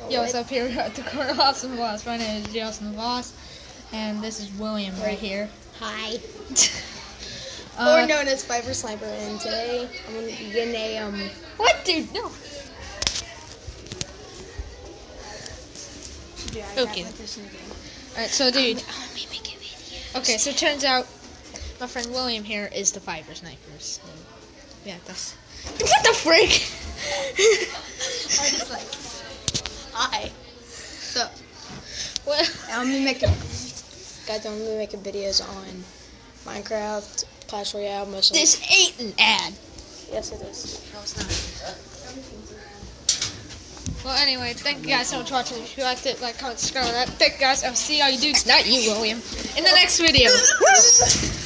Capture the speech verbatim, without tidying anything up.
Yo, what's up here at the corner of Awesome Boss? My name is Jason the Boss, and this is William right here. Hi. uh, or known as TheFiberSniper, and today I'm going to be getting a, um... What, dude? No. Yeah, I okay. Alright, so, dude. Let me make a video. Okay, so it turns out my friend William here is the TheFiberSniper. So, yeah, that's... What the frick? I just like... Hi. So, well, I'm gonna make a, guys. I'm gonna be making videos on Minecraft, Clash Royale, most of this ain't an ad. Yes, it is. No, it's not. Well, anyway, thank you guys so much for watching. If you liked it, like, comment, subscribe, that. Thank you guys. I'll see all you dudes, not you, William, in the next video.